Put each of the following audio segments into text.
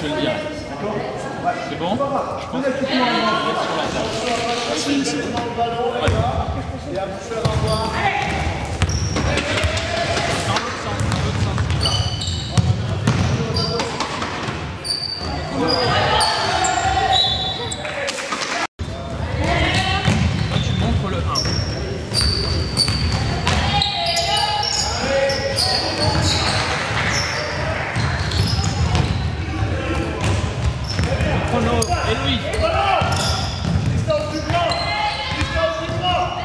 je le dirai. C'est bon? Je pense que tu peux mettre sur la table. C'est bon. Ouais. Et à vous faire avoir. Dans l'autre sens, il va. Toi, tu montres le 1. Chrono. Et Louis. Distance du blanc. Distance du droit.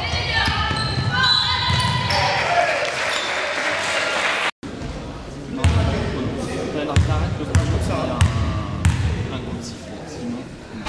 T'arrêtes le chrono, ça a un gros sifflet. Sinon.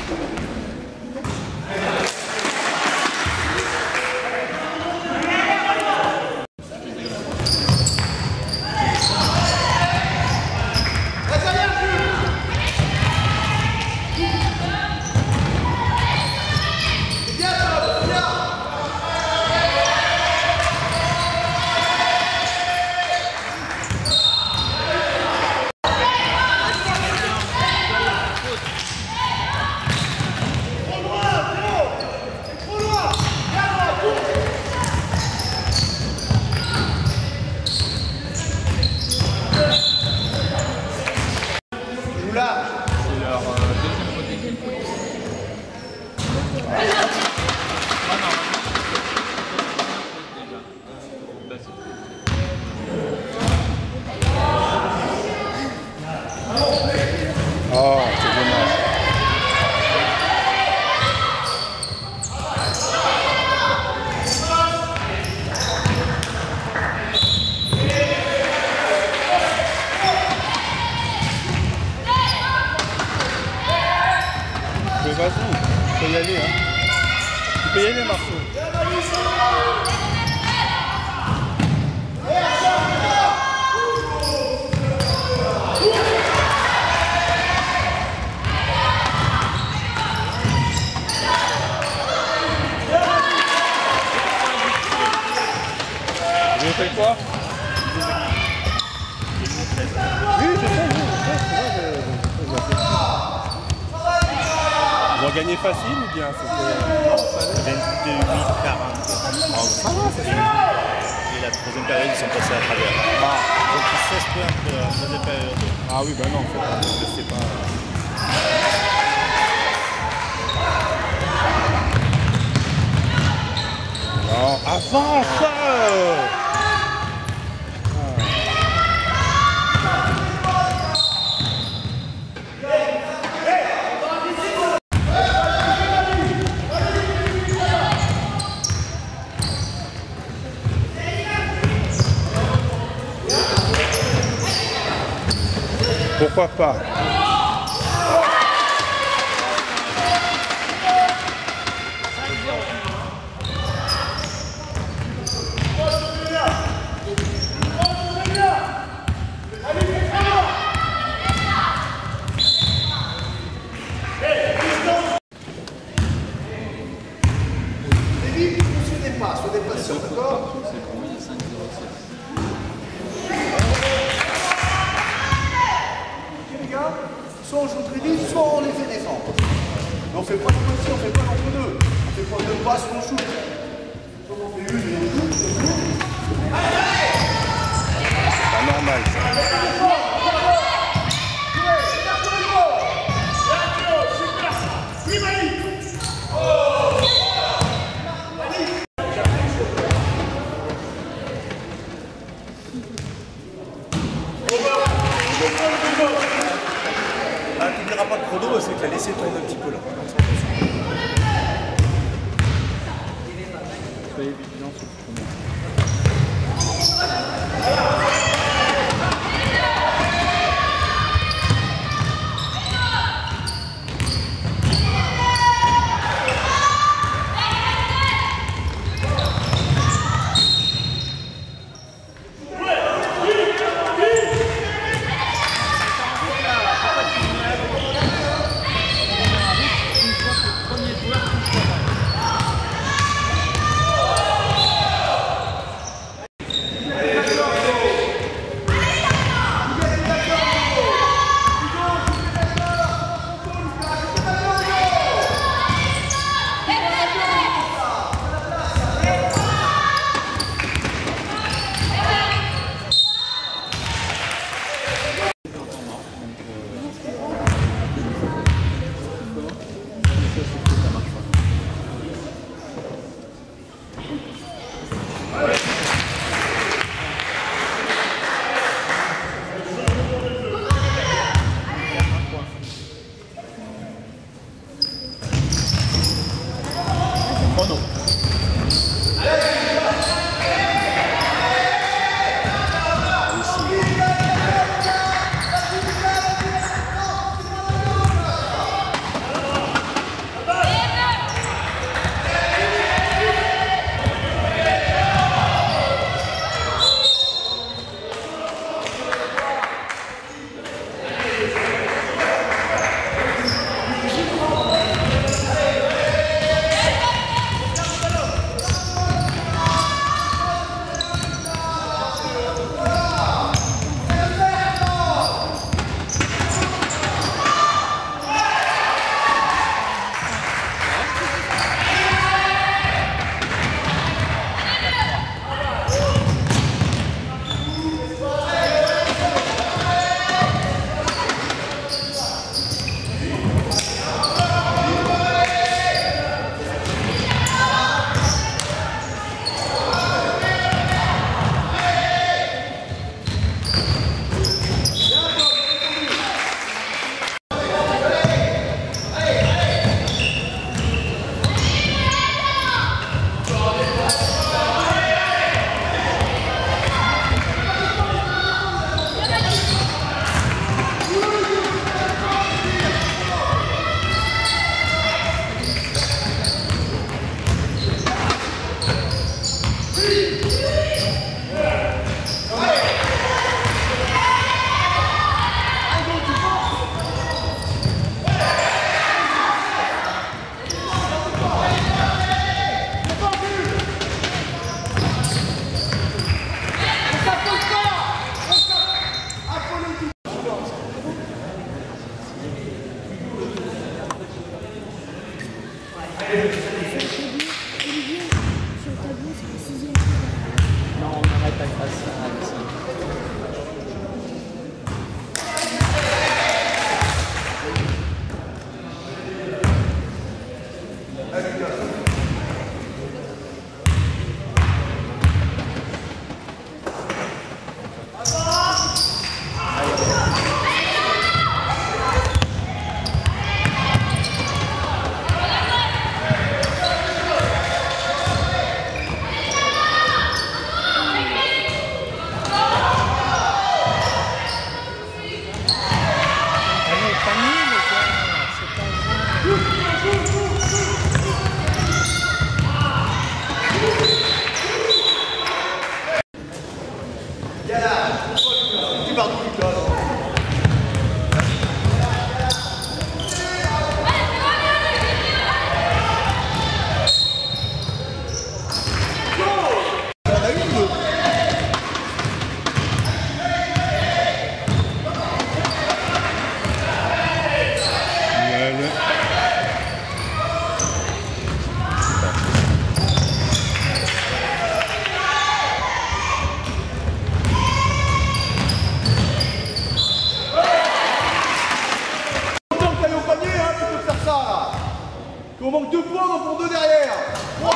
C'est leur deuxième côté qu'il faut. Oh, c'est dommage. Mais vas-y, tu peux y aller. Hein. Tu peux y aller, Marceau. Vous faites quoi? Oui, je sais. Ils ont gagné facile ou bien c'était 28-40. ça va, c'est Et la troisième période, ils sont passés à travers. Donc 16 points pour la troisième période. Ah oui, ben non, c'est pas. Non, avance! Pourquoi pas? Se dépasser, d'accord? Les gars, soit on joue très vite, soit on les fait défendre. Mais on fait pas de moitié, on fait pas l'entre deux. On fait pas deux passes, on shoot. Soit on fait une et on shoot. C'est pas normal ça. Ah, tu ne diras pas de chrono, c'est que tu as laissé tourner un petit peu là. Chrono. Non, on arrête à ça. On manque 2 points, on en prend 2 derrière. 3.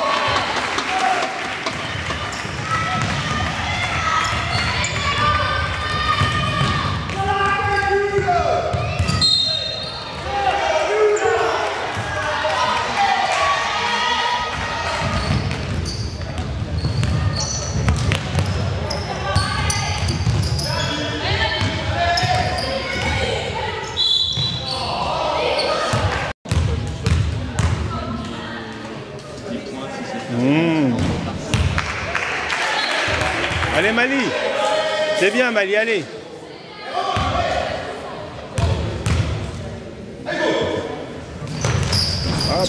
Allez Mali, c'est bien Mali, allez. Hop.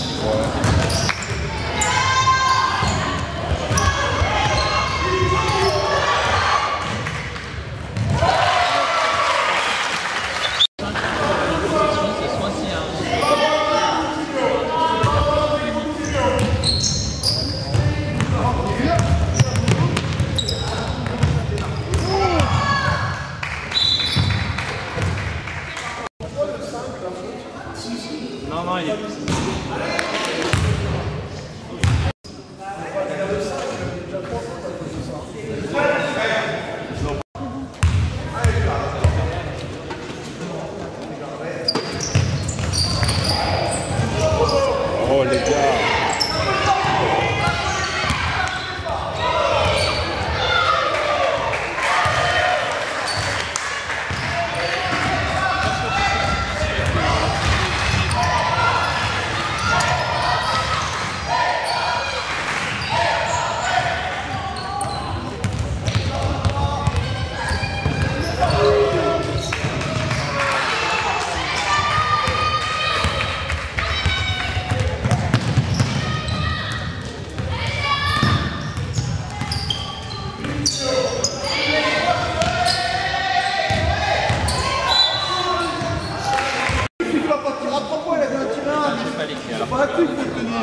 Non, il est...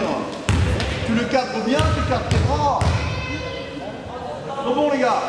bien. Tu le cadres bien, tu cadres tes bras. Trop bon les gars.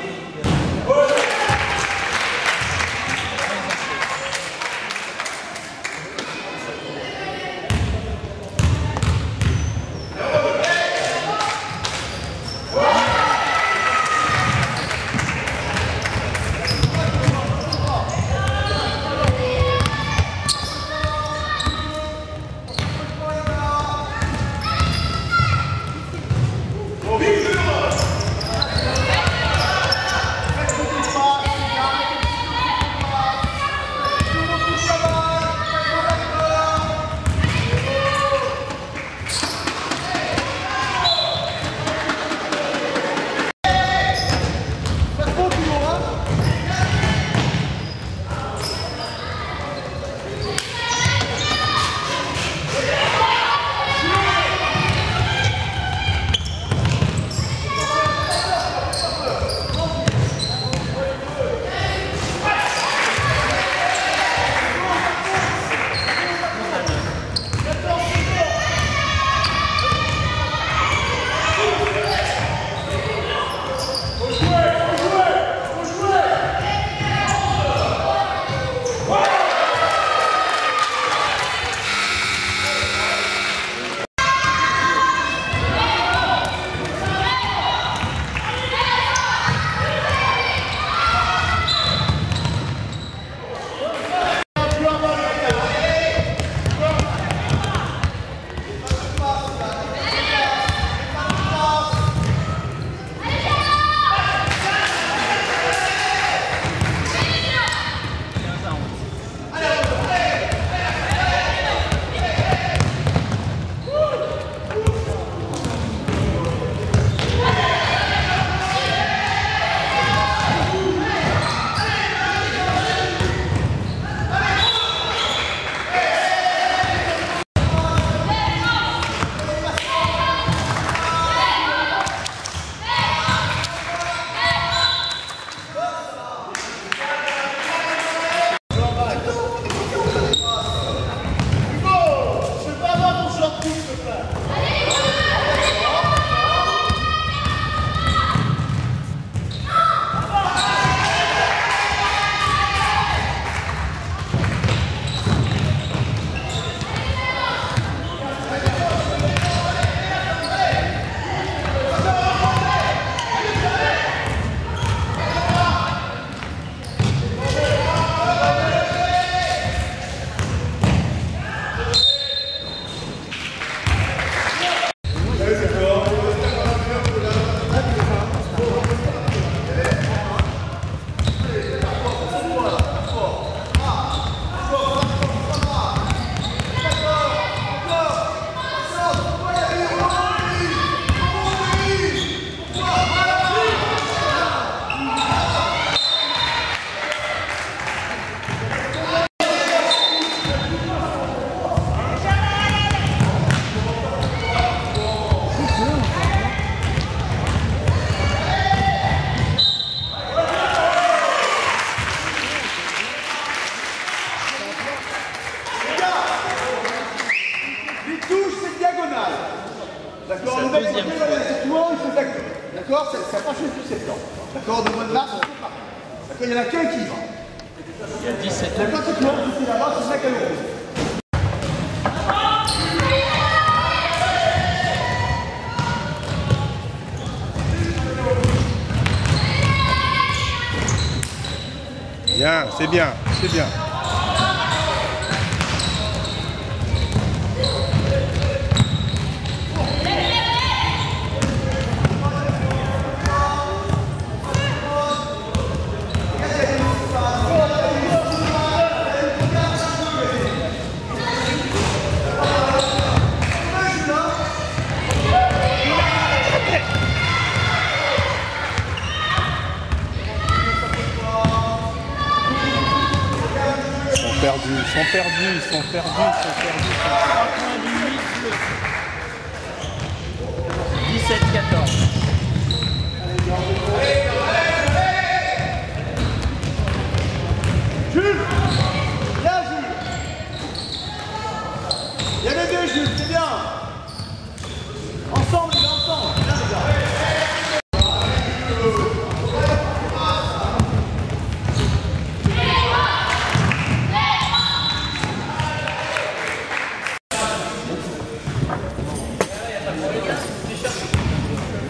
D'accord, le mec, c'est toi, il faut tacler. D'accord, ça pas chez du septembre. D'accord, de mode là, c'est tout pareil. D'accord, il y en a qu'un qui va. Il y a 17 ans. D'accord, c'est toi, tu là-bas, c'est ça qu'elle ouvre. Bien, c'est bien, c'est bien. Ils sont perdus. 17-14. Jules, viens Jules. Il y a les deux Jules, c'est bien.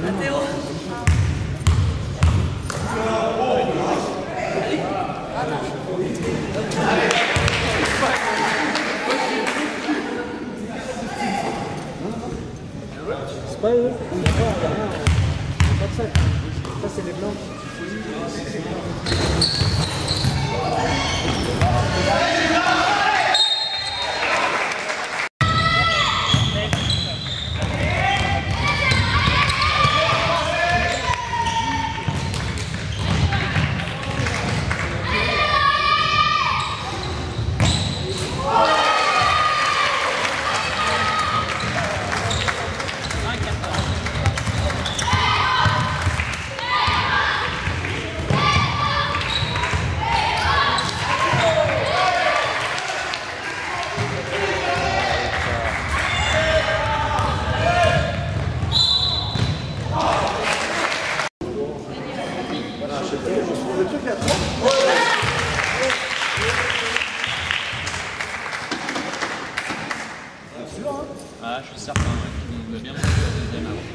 C'est pas eux. Il n'y a pas de sac. Ça, c'est les blancs. Ah, je suis certain qu'il va bien monter le deuxième avant.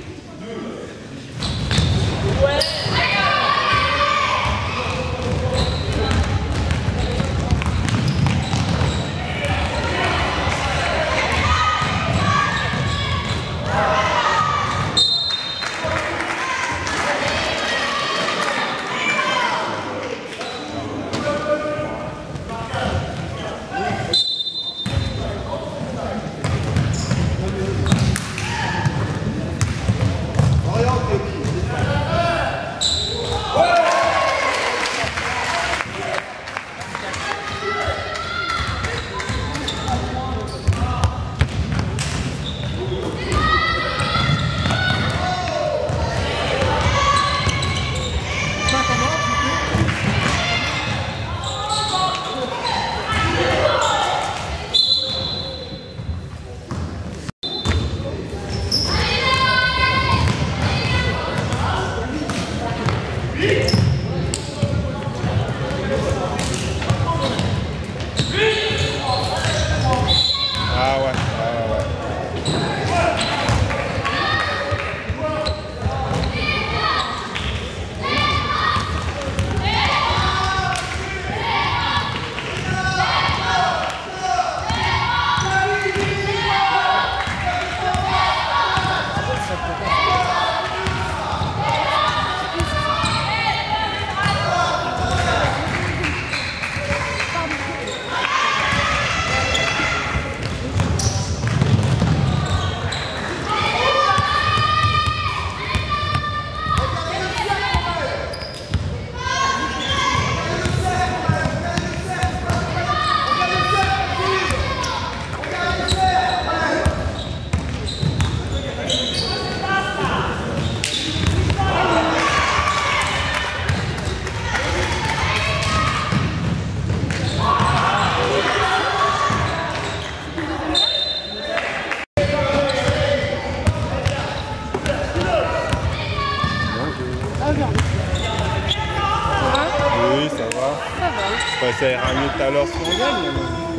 Oui, ça va. Ça va. Bah, ça ira mieux tout à l'heure si on gagne.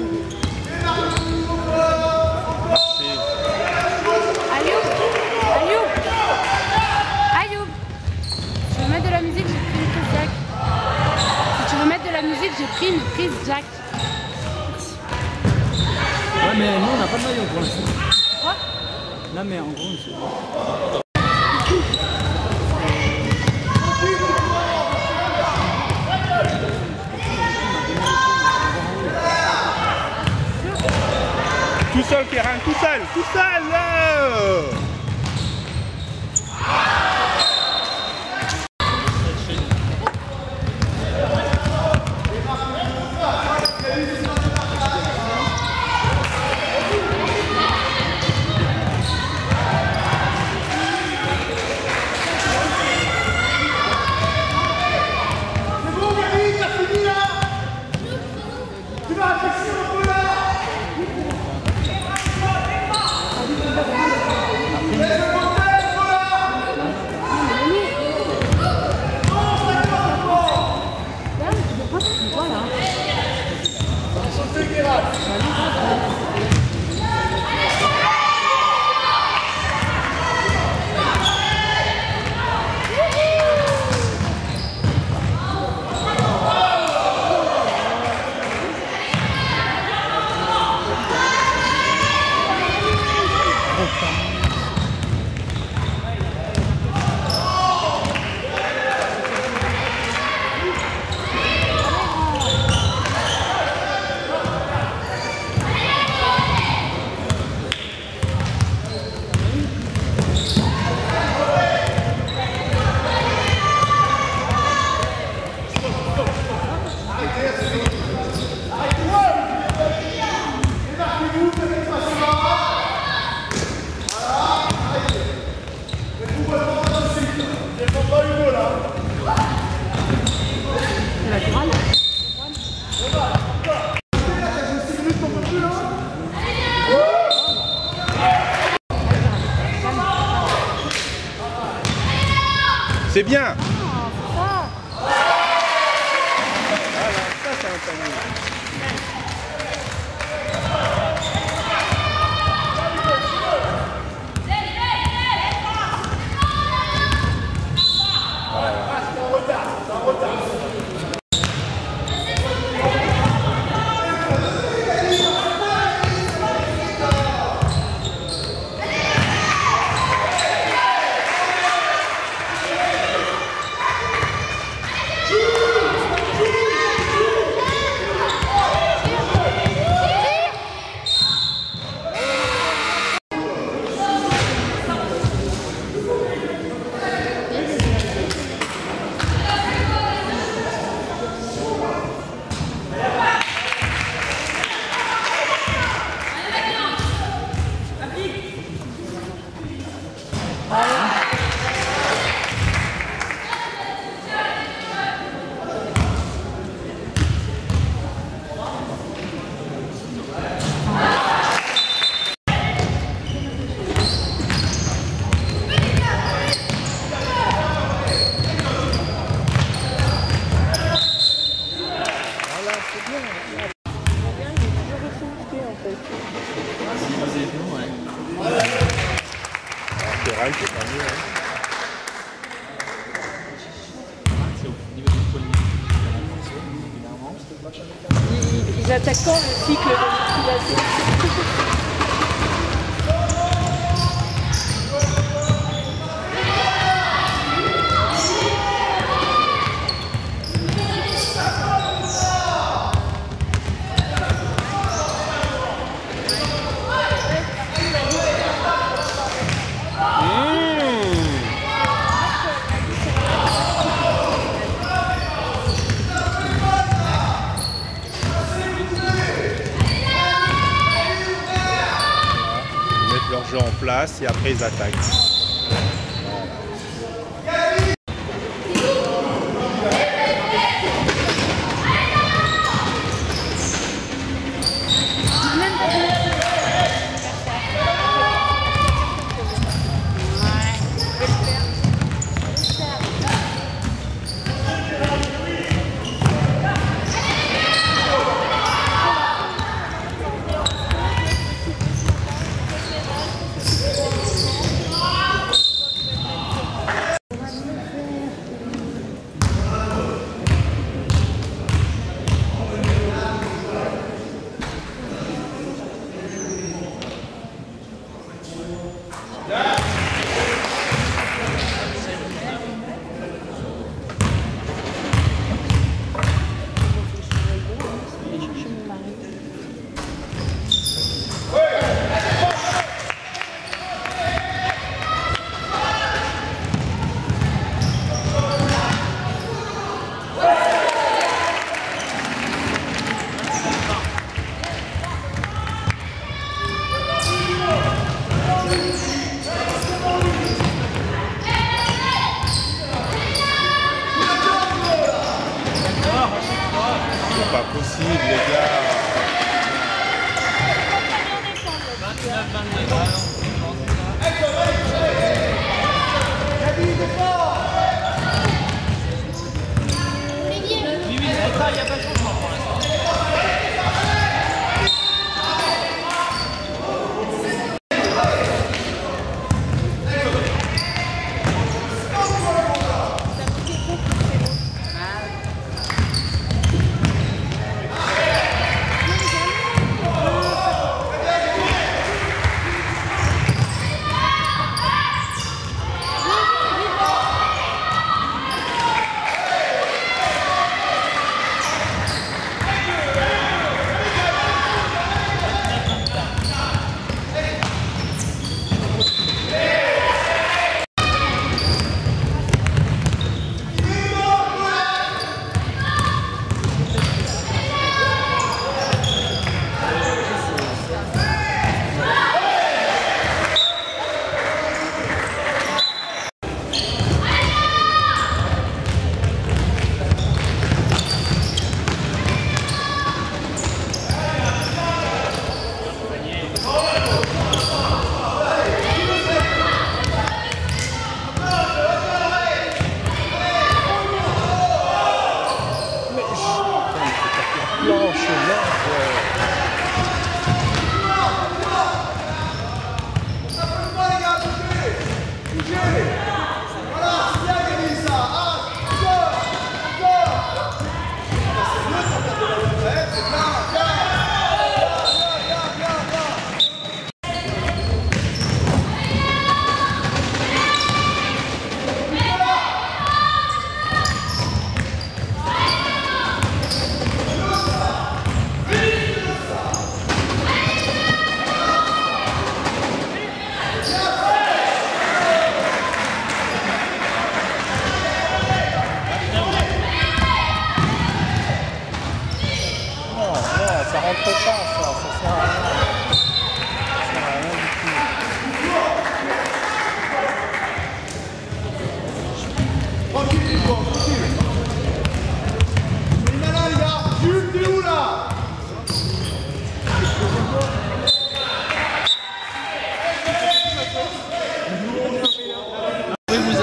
Marcher. Ayoub, Ayoub, Ayoub. Tu veux mettre de la musique, j'ai pris une prise Jack. Si tu veux mettre de la musique, j'ai pris une prise Jack. Ouais, mais nous on n'a pas de maillot pour l'instant. Quoi? Non, mais en gros, c'est... Tout seul, Kérin, tout seul, tout seul C'est bien. Non, c'est ça. Voilà, ça c'est un panier. Terrain, c'est pas mieux. Hein. C'est au niveau du poignet. Ils attaquent quand le cycle de musculation? Leur jeu en place et après ils attaquent.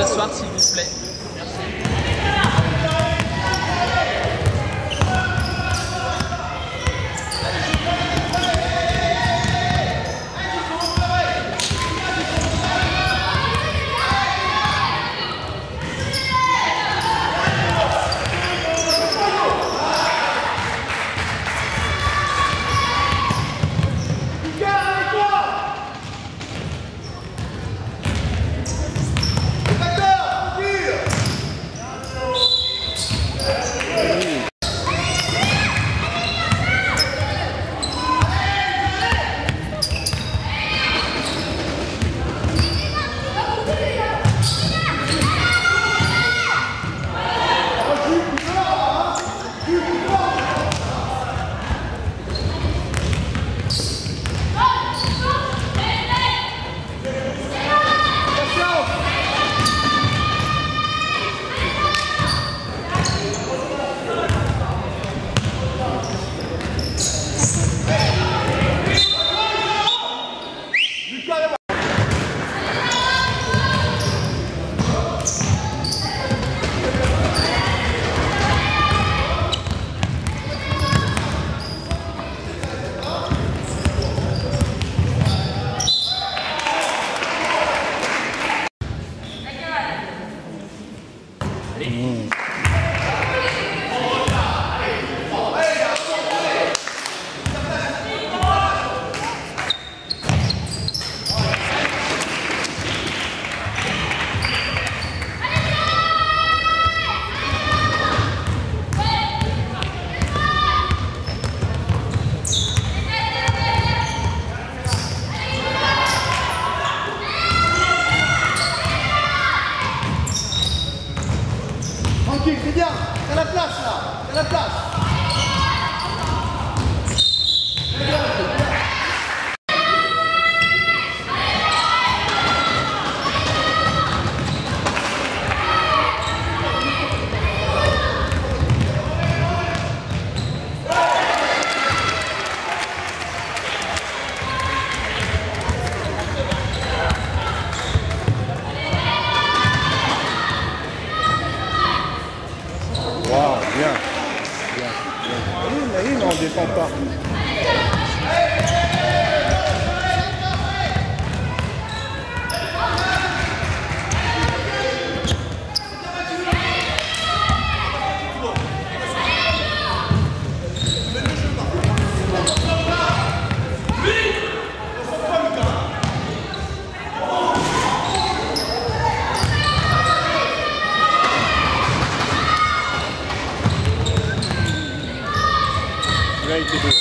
s'asseoir s'il vous plaît. C'est bien, t'as la place là, t'as la place. Wow, bien. Oui, on ne défend pas. Là, il était beau.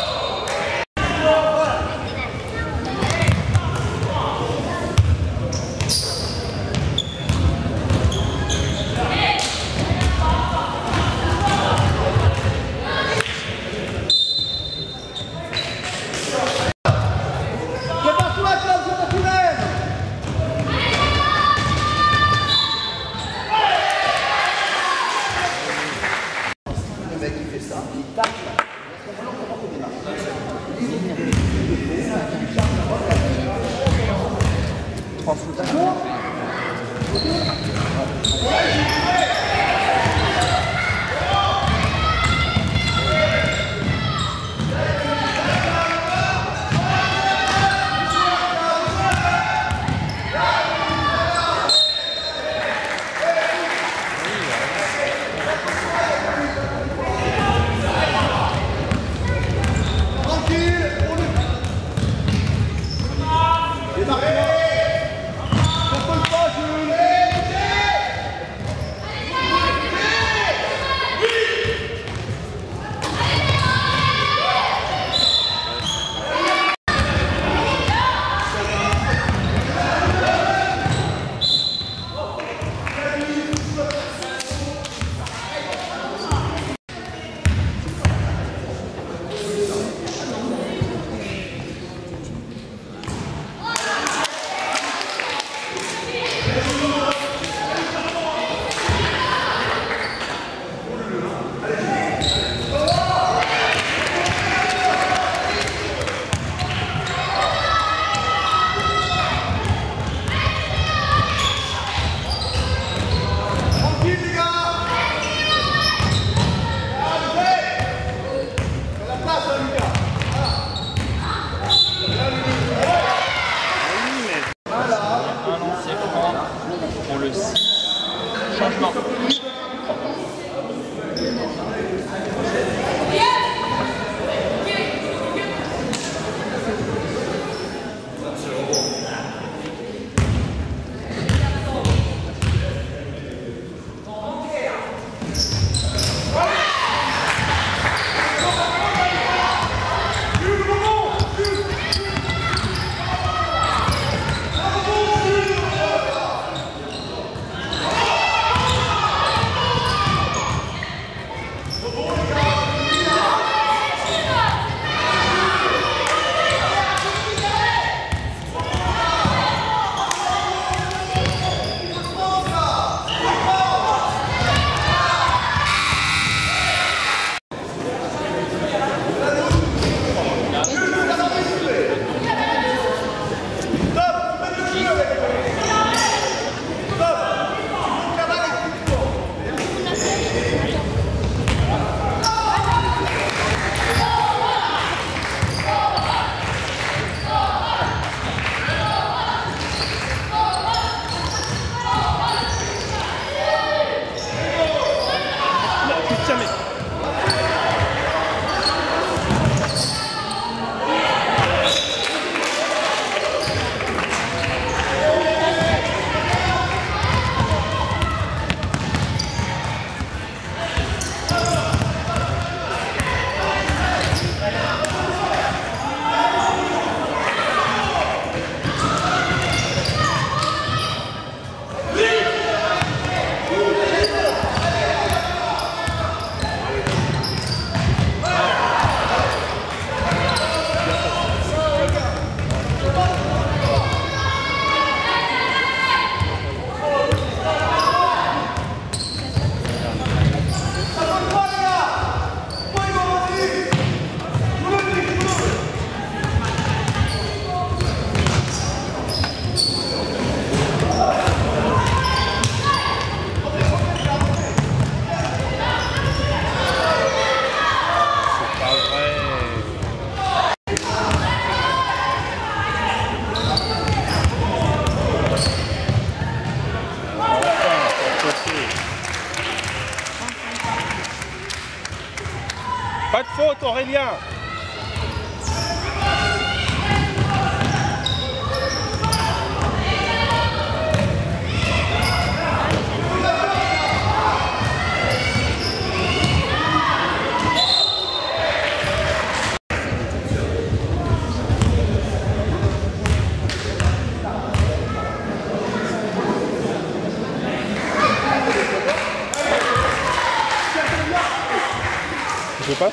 Le mec qui fait ça, il tape là. changement. Pas de faute, Aurélien. Je sais pas.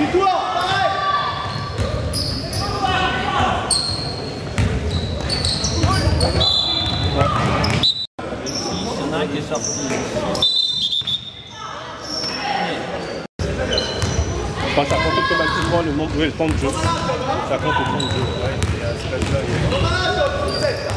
Victoire, pareil. Il y en a un qui est sorti. Enfin, ça compte automatiquement le nombre, oui, le temps de jeu. Ça compte le temps de jeu. Ouais, et à ce stade-là, il y a...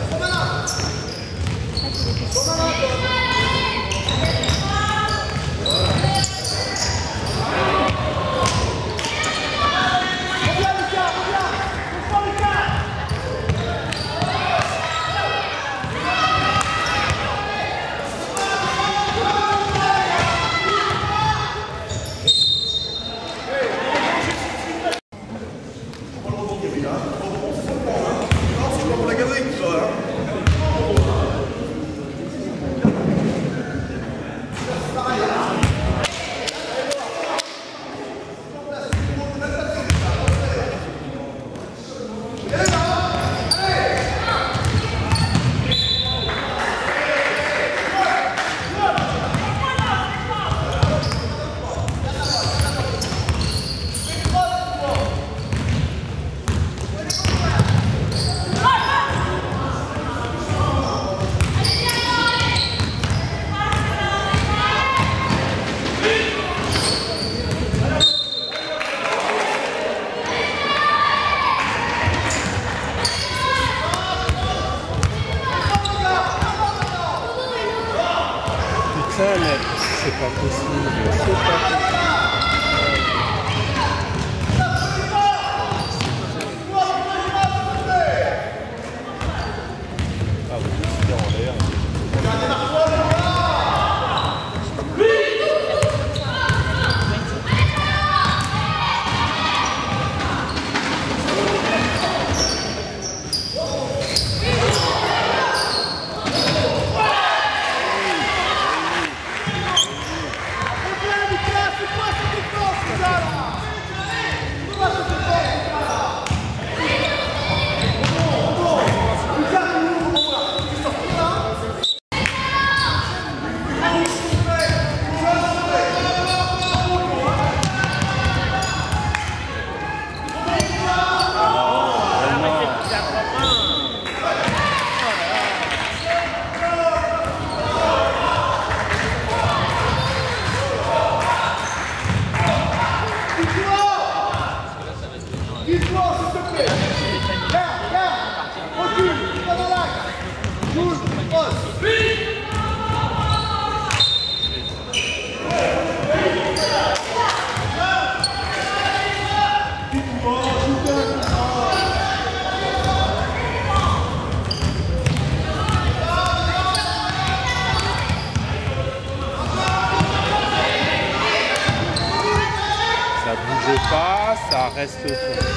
Putain, mais c'est pas possible. C'est pas possible. Ah, vous décidez en l'air. Ça bouge pas, ça reste fort.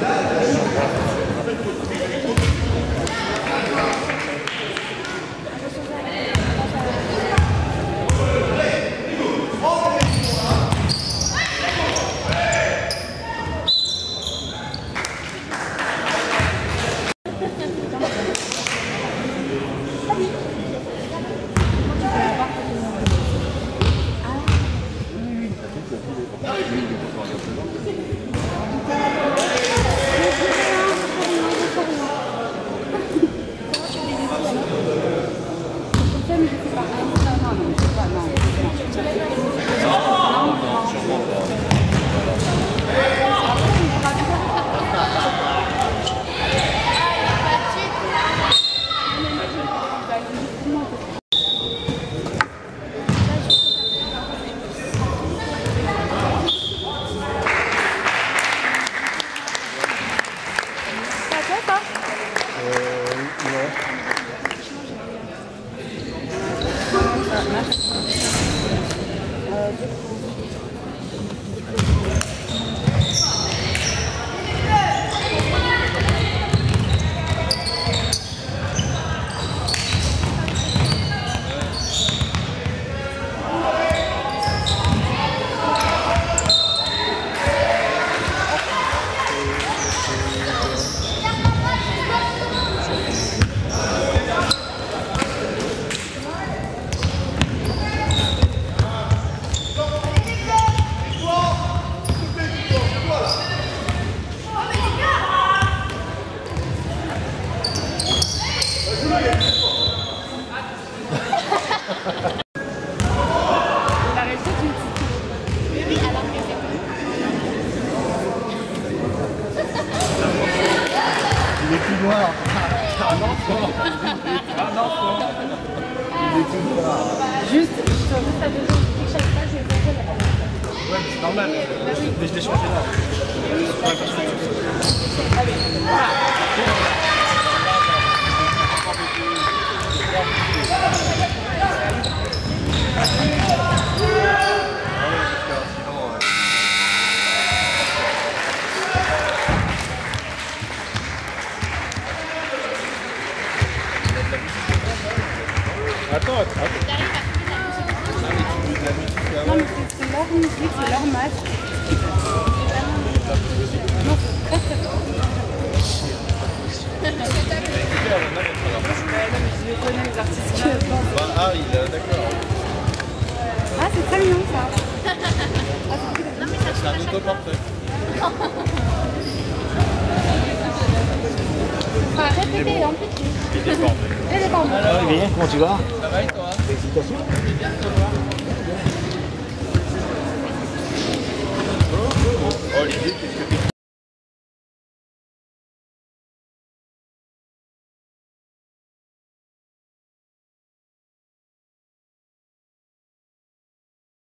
Juste, je suis juste à 2 jours. Chaque fois, je vais faire la Ouais, mais c'est normal. Mais je l'ai changé là. Attends. Non, mais c'est leur musique, c'est leur match. Non, c'est très très fort. Je connais les artistes qui Ah, il est d'accord. Ah, c'est très mignon ça. C'est un autoportrait. Enfin, répétez, amplifiez. Il est déformé. Il est déformé. Alors, Emilien, comment tu vas? Ça va et toi? Félicitations. Oh, Olivier, qu'est-ce que tu